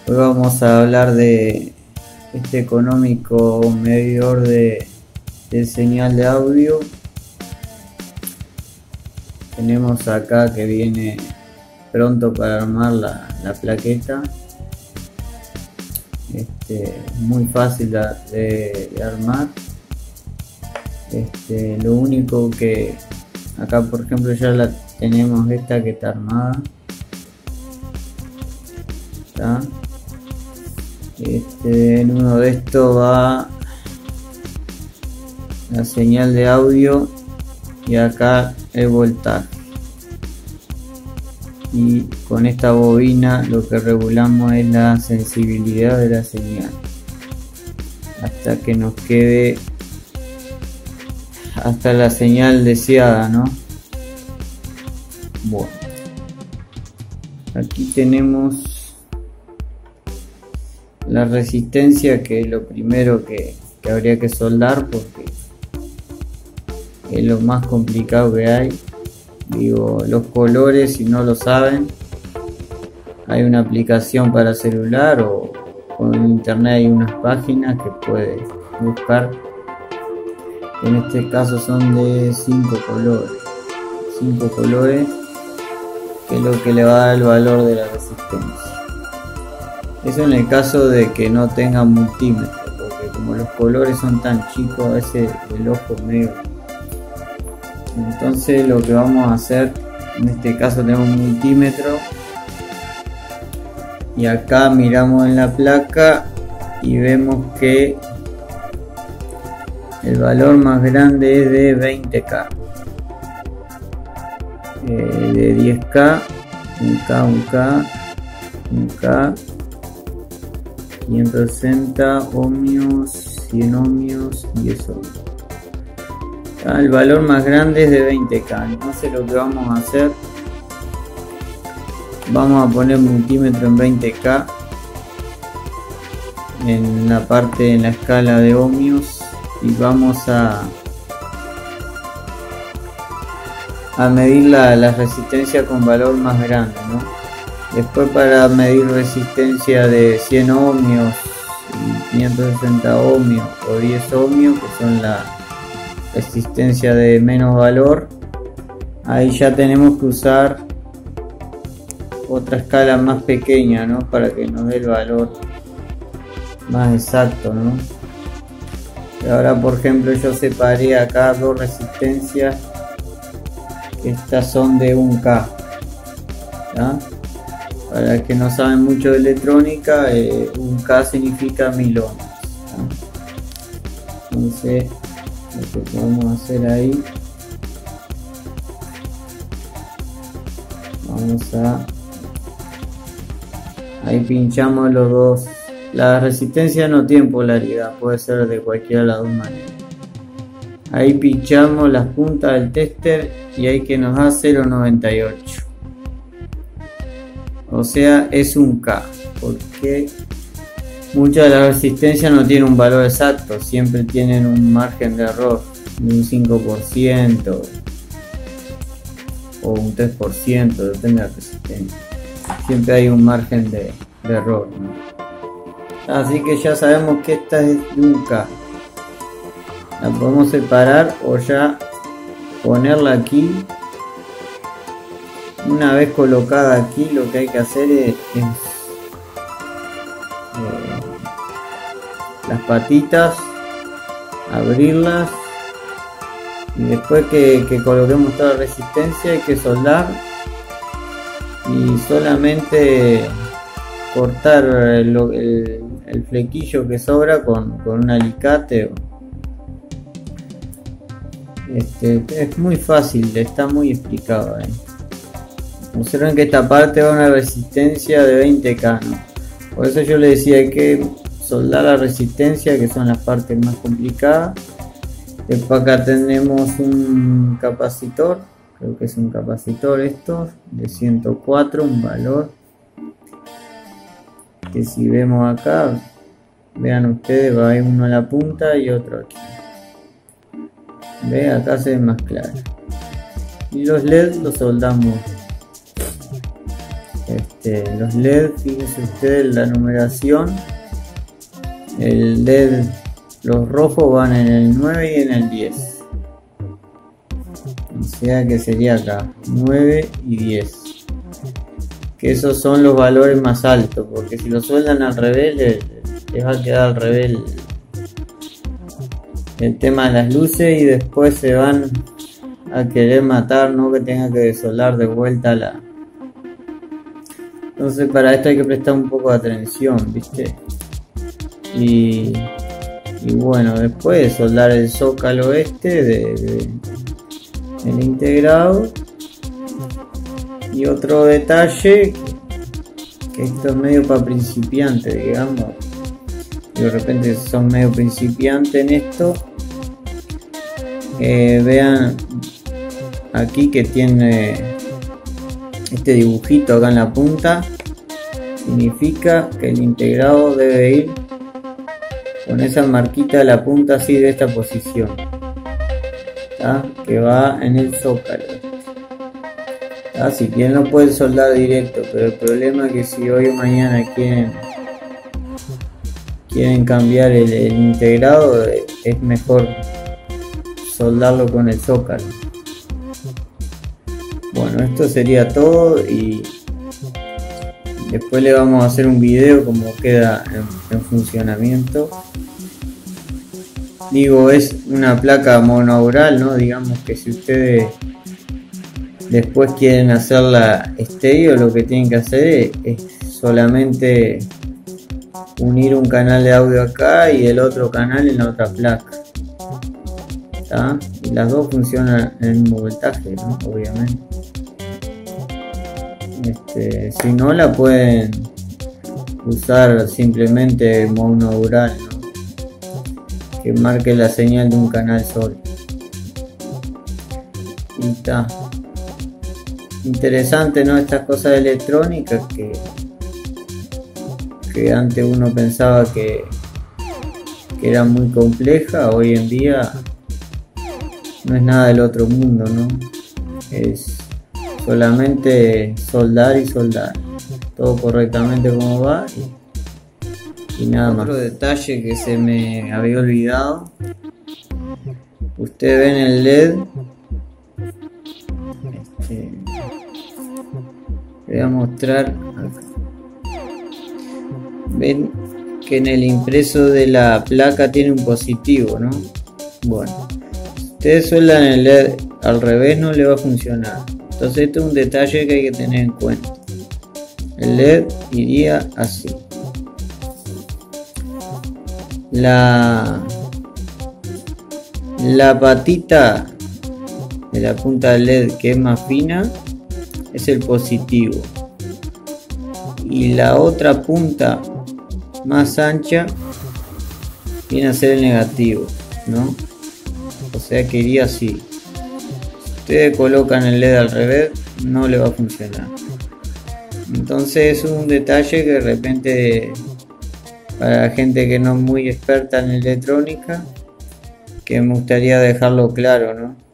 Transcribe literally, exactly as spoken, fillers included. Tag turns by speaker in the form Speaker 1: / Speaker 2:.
Speaker 1: Hoy vamos a hablar de este económico medidor de, de señal de audio. Tenemos acá que viene pronto para armar la, la plaqueta. Este, muy fácil de, de armar. Este, lo único que acá, por ejemplo, ya la tenemos esta que está armada. ¿Está? Este, en uno de estos va la señal de audio y acá el voltaje, y con esta bobina lo que regulamos es la sensibilidad de la señal hasta que nos quede hasta la señal deseada, ¿no? Bueno, aquí tenemos la resistencia, que es lo primero que, que habría que soldar porque es lo más complicado que hay. Digo, los colores, si no lo saben, hay una aplicación para celular o, o en internet hay unas páginas que puedes buscar. En este caso son de cinco colores, cinco colores, que es lo que le va a dar el valor de la resistencia. Eso en el caso de que no tengan multímetro, porque como los colores son tan chicos, a veces el ojo medio. Entonces lo que vamos a hacer, en este caso tenemos un multímetro y acá miramos en la placa y vemos que el valor más grande es de veinte K, eh, de diez K, un K, un K, un K, quinientos sesenta ohmios, cien ohmios, diez ohmios. El valor más grande es de veinte K. Entonces lo que vamos a hacer, vamos a poner multímetro en veinte K en la parte, en la escala de ohmios, y vamos a a medir la, la resistencia con valor más grande, ¿no? Después, para medir resistencia de cien ohmios y quinientos sesenta ohmios o diez ohmios, que son la resistencia de menos valor, ahí ya tenemos que usar otra escala más pequeña, ¿no? Para que nos dé el valor más exacto, ¿no? Y ahora, por ejemplo, yo separé acá dos resistencias, estas son de un K, ¿ya? Para los que no saben mucho de electrónica, eh, un K significa mil ohms, ¿no? Entonces lo que podemos hacer ahí, vamos a ahí pinchamos los dos. La resistencia no tiene polaridad, puede ser de cualquiera de las dos maneras. Ahí pinchamos las puntas del tester y ahí que nos da cero coma noventa y ocho, o sea es un K, porque muchas de las resistencias no tienen un valor exacto, siempre tienen un margen de error de un cinco por ciento o un tres por ciento, depende de la resistencia. Siempre hay un margen de, de error, ¿no? Así que ya sabemos que esta es de un K. La podemos separar o ya ponerla aquí. Una vez colocada aquí, lo que hay que hacer es, es eh, las patitas, abrirlas, y después que, que coloquemos toda la resistencia hay que soldar y solamente cortar el, el, el flequillo que sobra con, con un alicate. Este, es muy fácil, está muy explicado ahí. Observen que esta parte va a una resistencia de veinte K, ¿no? Por eso yo le decía, hay que soldar la resistencia, que son las partes más complicadas. Después acá tenemos un capacitor, creo que es un capacitor esto, de ciento cuatro, un valor que si vemos acá, vean ustedes, va a haber uno a la punta y otro aquí. Ve, acá se ve más claro. Y los L E D los soldamos Este, los L E D, fíjense ustedes la numeración. El L E D, los rojos van en el nueve y en el diez. O sea que sería acá nueve y diez. Que esos son los valores más altos, porque si lo sueldan al revés les, les va a quedar al revés el, el tema de las luces y después se van a querer matar, no que tenga que desoldar de vuelta la. Entonces para esto hay que prestar un poco de atención, ¿viste? Y, y bueno, después de soldar el zócalo este de, de el integrado. Y otro detalle, que, que esto es medio para principiantes, digamos, y de repente son medio principiantes en esto, eh, vean aquí que tiene este dibujito acá en la punta, significa que el integrado debe ir con esa marquita de la punta así de esta posición, ¿tá? Que va en el zócalo. Así que él no puede soldar directo, pero el problema es que si hoy o mañana quieren quieren cambiar el, el integrado, es mejor soldarlo con el zócalo. Bueno, esto sería todo y después le vamos a hacer un video como queda en, en funcionamiento. Digo, es una placa monoural, ¿no? Digamos que si ustedes después quieren hacerla estéreo, lo que tienen que hacer es, es solamente unir un canal de audio acá y el otro canal en la otra placa, ¿tá? Y las dos funcionan en el mismo voltaje, ¿no? Obviamente. Este, si no, la pueden usar simplemente monoural, ¿no? Que marque la señal de un canal solo. Y está. Interesante, ¿no? Estas cosas electrónicas que, que antes uno pensaba que, que era muy compleja, hoy en día no es nada del otro mundo, ¿no? Es solamente soldar y soldar, todo correctamente como va y, y nada más. Otro detalle que se me había olvidado, ustedes ven el L E D. Este, voy a mostrar acá. Ven que en el impreso de la placa tiene un positivo, ¿no? Bueno, si ustedes sueldan el L E D al revés no le va a funcionar. Entonces esto es un detalle que hay que tener en cuenta. El L E D iría así. La, la patita de la punta del L E D que es más fina es el positivo. Y la otra punta más ancha viene a ser el negativo, ¿no? O sea que iría así. Si ustedes colocan el L E D al revés, no le va a funcionar. Entonces es un detalle que de repente para la gente que no es muy experta en electrónica, que me gustaría dejarlo claro, ¿no?